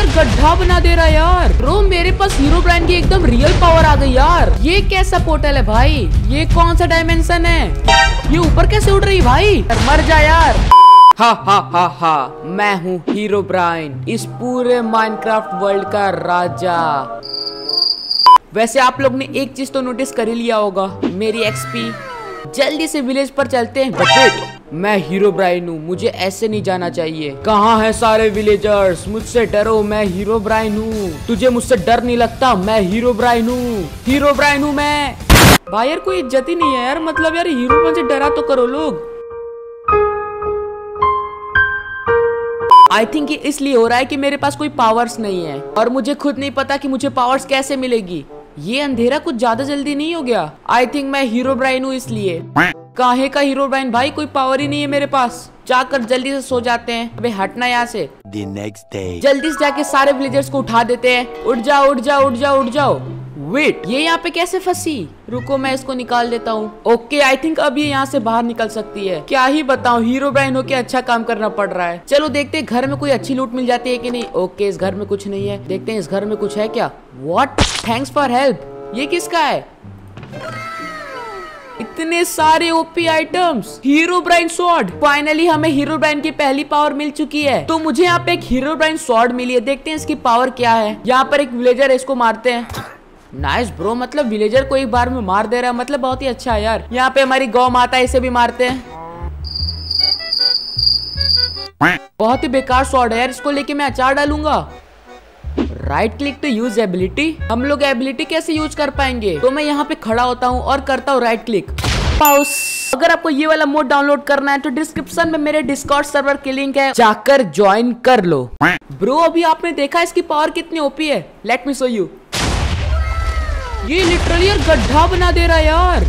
गड्ढा बना दे रहा है यार। ब्रो मेरे पास हीरो ब्रांड की एकदम रियल पावर आ गई यार। ये कैसा पोर्टल है भाई? ये कौन सा डायमेंशन है? ये ऊपर कैसे उड़ रही भाई? मर जा यार। हा हा हा हा, मैं हूँ हीरो ब्राइन, इस पूरे माइनक्राफ्ट वर्ल्ड का राजा। वैसे आप लोग ने एक चीज तो नोटिस कर ही लिया होगा, मेरी एक्सपी। जल्दी से विलेज पर चलते हैं। बट मैं हीरो ब्राइन हूँ, मुझे ऐसे नहीं जाना चाहिए। कहाँ है सारे विलेजर्स? मुझसे डरो, मैं हीरो ब्राइन हूँ। तुझे मुझसे डर नहीं लगता? मैं हीरो ब्राइन हूँ, हीरो ब्राइन हूँ मैं। भाई यार कोई इज्जत ही नहीं है यार, मतलब यार हीरो ब्राइन से डरा तो करो लोग। आई थिंक ये इसलिए हो रहा है कि मेरे पास कोई पावर्स नहीं है और मुझे खुद नहीं पता कि मुझे पावर्स कैसे मिलेगी। ये अंधेरा कुछ ज्यादा जल्दी नहीं हो गया? आई थिंक मैं हीरो ब्राइन हूँ इसलिए। काहे का हीरो ब्राइन भाई? कोई पावर ही नहीं है मेरे पास। जाकर जल्दी से सो जाते हैं। अबे हटना यहाँ से। The next day. जल्दी से जाके सारे विलेजर्स को उठा देते हैं। उठ जाओ उठ जाओ उठ जाओ उठ जाओ। वेट, ये यहाँ पे कैसे फंसी? रुको मैं इसको निकाल देता हूँ। ओके आई थिंक अब ये यहाँ से बाहर निकल सकती है। क्या ही बताऊँ, हीरो ब्राइन होके अच्छा काम करना पड़ रहा है। चलो देखते हैं घर में कोई अच्छी लूट मिल जाती है कि नहीं। ओके इस घर में कुछ नहीं है। देखते हैं इस घर में कुछ है क्या। व्हाट? Thanks for help. ये किसका है? इतने सारे OP items. Herobrine sword. Finally हमें हीरो ब्राइन की पहली पावर मिल चुकी है। तो मुझे यहाँ पे एक हीरो ब्राइन स्वॉर्ड मिली है। देखते हैं इसकी पावर क्या है। यहाँ पर एक विलेजर है, इसको मारते हैं। नाइस ब्रो, मतलब विलेजर को एक बार में मार दे रहा है, मतलब बहुत ही अच्छा है यार। यहाँ पे हमारी गौ माता है, इसे भी मारते हैं। बहुत ही बेकार स्वॉर्ड है यार, इसको लेके मैं अचार डालूंगा। Right click to use ability. हम लोग एबिलिटी कैसे यूज कर पाएंगे? तो मैं यहाँ पे खड़ा होता हूँ और करता हूँ राइट क्लिक। पाउस। अगर आपको ये वाला मोड डाउनलोड करना है तो डिस्क्रिप्शन में मेरे डिस्कॉर्ड सर्वर की लिंक है, जाकर ज्वाइन कर लो। ब्रो अभी आपने देखा इसकी पावर कितनी ओपी है। Let me show you. ये लिटरली यार गड्ढा बना दे रहा है यार।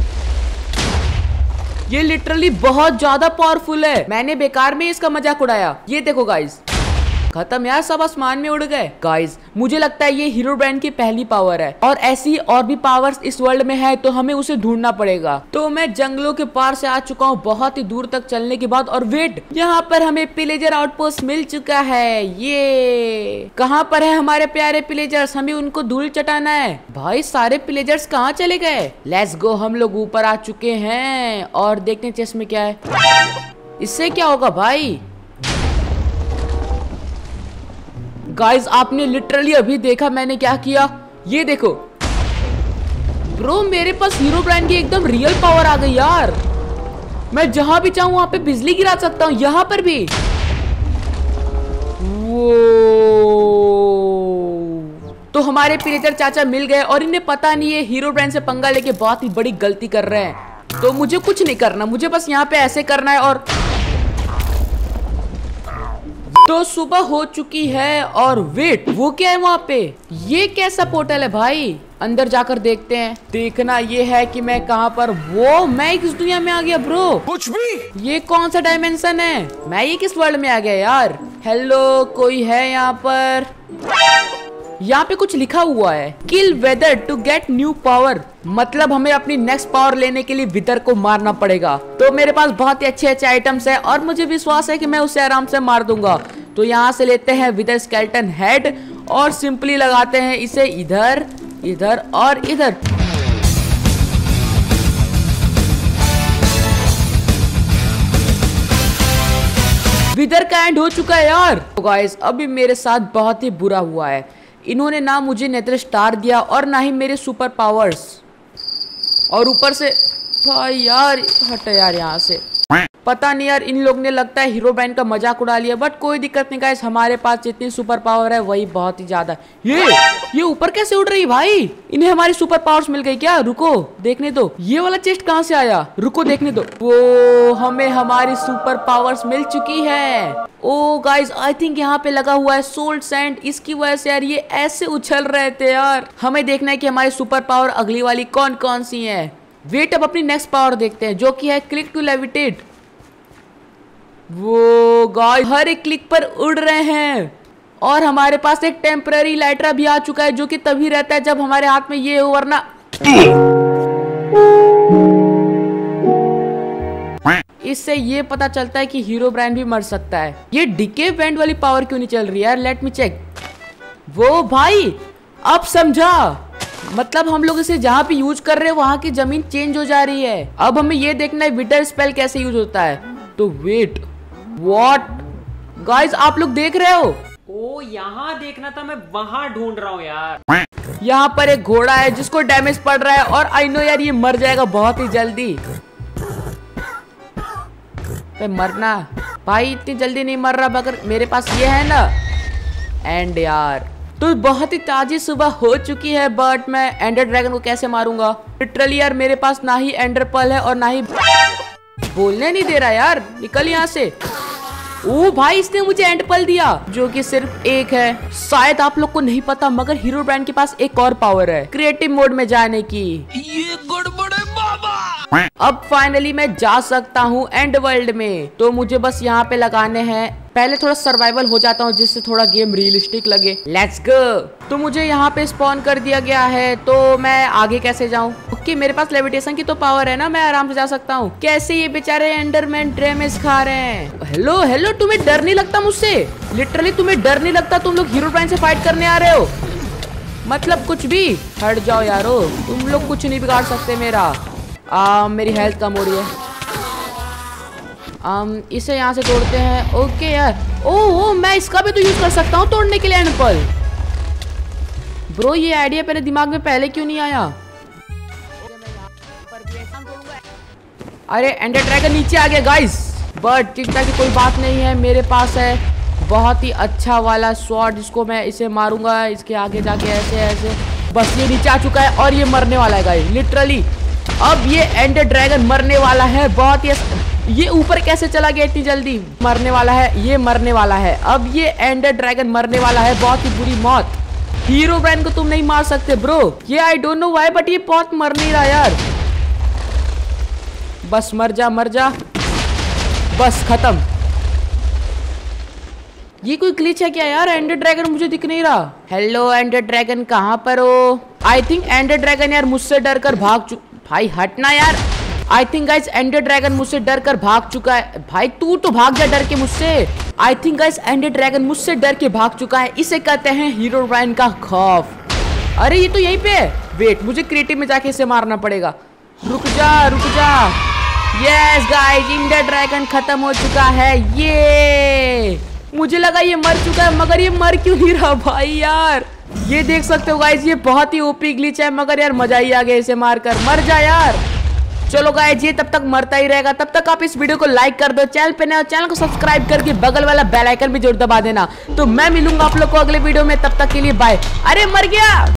ये लिटरली बहुत ज्यादा पावरफुल है। मैंने बेकार में इसका मजाक उड़ाया। ये देखो गाइस, खत्म यार, सब आसमान में उड़ गए। गाइस मुझे लगता है ये हीरो ब्रांड की पहली पावर है और ऐसी और भी पावर्स इस वर्ल्ड में है, तो हमें उसे ढूंढना पड़ेगा। तो मैं जंगलों के पार से आ चुका हूँ बहुत ही दूर तक चलने के बाद। और वेट, यहाँ पर हमें पिलेजर आउटपोस्ट मिल चुका है। ये कहाँ पर है हमारे प्यारे पिलेजर्स? हमें उनको धूल चटाना है। भाई सारे पिलेजर्स कहाँ चले गए? लेट्स गो, हम लोग ऊपर आ चुके हैं और देखते हैं चेस्ट में क्या है। इससे क्या होगा भाई? गाइस आपने लिटरली अभी देखा मैंने क्या किया। ये देखो ब्रो, मेरे पास हीरो ब्रांड की एकदम रियल पावर आ गई यार। मैं जहां भी चाहूं वहां पे बिजली गिरा सकता हूं, यहां पर भी। वो तो हमारे पिलेजर चाचा मिल गए और इन्हें पता नहीं है हीरो ब्रांड से पंगा लेके बहुत ही बड़ी गलती कर रहे हैं। तो मुझे कुछ नहीं करना, मुझे बस यहाँ पे ऐसे करना है। और तो सुबह हो चुकी है और वेट, वो क्या है वहाँ पे? ये कैसा पोर्टल है भाई? अंदर जाकर देखते हैं। देखना ये है कि मैं कहाँ पर, वो मैं किस दुनिया में आ गया ब्रो? कुछ भी। ये कौन सा डायमेंशन है? मैं ये किस वर्ल्ड में आ गया यार? हेलो, कोई है यहाँ पर? यहाँ पे कुछ लिखा हुआ है, kill wither to get new power. मतलब हमें अपनी नेक्स्ट पावर लेने के लिए विदर को मारना पड़ेगा। तो मेरे पास बहुत ही अच्छे अच्छे आइटम्स है और मुझे विश्वास है कि मैं उसे आराम से मार दूंगा। तो यहाँ से लेते हैं विदर स्केलेटन हेड और सिंपली लगाते हैं इसे इधर, इधर और इधर। विदर का एंड हो चुका है यार। तो गाइस अभी मेरे साथ बहुत ही बुरा हुआ है। इन्होंने ना मुझे नेदर स्टार दिया और ना ही मेरे सुपर पावर्स। और ऊपर से भाई यार, हट यार यहाँ से। पता नहीं यार, इन लोग ने लगता है हीरो ब्रांड का मजाक उड़ा लिया। बट कोई दिक्कत नहीं गाइस, हमारे पास जितनी सुपर पावर है वही बहुत ही ज्यादा। ये ऊपर कैसे उड़ रही भाई? इन्हें हमारी सुपर पावर्स मिल गई क्या? रुको देखने दो, ये वाला चेस्ट कहाँ से आया? रुको देखने दो। वो हमें हमारी सुपर पावर्स मिल चुकी है। ओ गाइस आई थिंक यहाँ पे लगा हुआ है सोल्ट सैंड, इसकी वजह से यार ये ऐसे उछल रहे थे यार। हमें देखना है कि हमारी सुपर पावर अगली वाली कौन कौन सी है। वेट, अब अपनी नेक्स्ट पावर देखते हैं जो कि है क्लिक टू लेविटेट। वो गाइस हर एक क्लिक पर उड़ रहे हैं। और हमारे पास एक टेम्पररी लाइटर भी आ चुका है जो कि तभी रहता है जब हमारे हाथ में ये हो, वरना इससे ये पता चलता है कि हीरो ब्रांड भी मर सकता है। ये डीके बैंड वाली पावर क्यों नहीं चल रही है यार? Let me check. वो भाई अब समझा, मतलब हम लोग इसे जहाँ पे यूज कर रहे हैं वहाँ की जमीन चेंज हो जा रही है। अब हमें ये देखना है विदर स्पेल कैसे यूज होता है। तो वेट, व्हाट गाइस, आप लोग देख रहे हो? ओ यहाँ देखना था, मैं वहां ढूंढ रहा हूँ यार। यहाँ पर एक घोड़ा है जिसको डैमेज पड़ रहा है और आई नो यार ये मर जाएगा बहुत ही जल्दी। पे मरना भाई, इतनी जल्दी नहीं मर रहा, मगर मेरे पास ये है ना एंड यार। तो बहुत ही ताजी सुबह हो चुकी है, बट मैं एंडर ड्रैगन को कैसे मारूंगा? लिटरली यार मेरे पास ना ही एंडर पर्ल है और ना ही बोलने नहीं दे रहा यार। निकल यहाँ से। ओ भाई, इसने मुझे एंड पर्ल दिया जो कि सिर्फ एक है। शायद आप लोग को नहीं पता, मगर हीरो ब्रांड के पास एक और पावर है क्रिएटिव मोड में जाने की। ये गड़बड़ है बाबा। अब फाइनली मैं जा सकता हूँ एंड वर्ल्ड में। तो मुझे बस यहाँ पे लगाने हैं, पहले थोड़ा सर्वाइवल हो जाता हूँ जिससे थोड़ा गेम रियलिस्टिक लगे। Let's go. तो मुझे यहाँ पे स्पॉन कर दिया गया है, तो मैं आगे कैसे जाऊँ? ओके, मेरे पास लेविटेशन की तो पावर है ना, मैं आराम से जा सकता हूँ। कैसे ये बेचारे एंडरमैन डैमेज खा रहे हैं? हेलो हेलो, तुम्हें डर नहीं लगता मुझसे? लिटरली तुम्हें डर नहीं लगता? तुम लोग हीरो ब्रांड से फाइट करने आ रहे हो, मतलब कुछ भी। हट जाओ यारो, तुम लोग कुछ नहीं बिगाड़ सकते मेरा। मेरी हेल्थ कम हो रही है। इसे यहाँ से तोड़ते हैं। ओके यार, ओह मैं इसका भी तो यूज कर सकता हूँ तोड़ने के लिए एंड पर्ल। ब्रो ये आइडिया मेरे दिमाग में पहले क्यों नहीं आया? अरे एंडर ड्रैगन नीचे आ गया गाइस, बट चिंता की कोई बात नहीं है, मेरे पास है बहुत ही अच्छा वाला स्वॉर्ड जिसको मैं इसे मारूंगा इसके आगे जाके ऐसे ऐसे। बस ये नीचे आ चुका है और ये मरने वाला है गाइस, लिटरली। अब ये एंडर ड्रैगन मरने वाला है बहुत ही। ये ऊपर कैसे चला गया इतनी जल्दी? मरने वाला है, ये मरने वाला है। अब ये एंडर ड्रैगन मरने वाला है, बहुत ही बुरी मौत। हीरो ब्रांड को तुम नहीं मार सकते ब्रो, ये I don't know why, but ये बहुत मर नहीं रहा यार। बस मर जा मर जा, बस खत्म। ये कोई ग्लिच है क्या यार? एंडर ड्रैगन मुझे दिख नहीं रहा। हेलो एंडर ड्रैगन, कहाँ पर हो? आई थिंक एंडर ड्रैगन यार मुझसे डर कर भाग चुका। भाई हटना यार। I think guys ender dragon मुझसे डर कर भाग चुका है। भाई तू तो भाग जा डर के मुझसे। I think guys ender dragon मुझसे डर के भाग चुका है। इसे कहते हैं हीरो ब्रांड का खौफ। अरे ये तो यहीं पे है। वेट, मुझे क्रिएटिव में जाके इसे मारना पड़ेगा। रुक जा रुक जा। यस गाइस, एंडर ड्रैगन खत्म हो चुका है। ये मुझे लगा ये मर चुका है, मगर ये मर क्यों नहीं रहा भाई यार? ये देख सकते हो गाइस, ये बहुत ही ओपी ग्लिच है, मगर यार मजा ही आ गया इसे मारकर। मर जा यार। चलो गाइस, ये तब तक मरता ही रहेगा। तब तक आप इस वीडियो को लाइक कर दो, चैनल पे नए हो चैनल को सब्सक्राइब करके बगल वाला बेल आइकन भी जरूर दबा देना। तो मैं मिलूंगा आप लोग को अगले वीडियो में, तब तक के लिए बाय। अरे मर गया।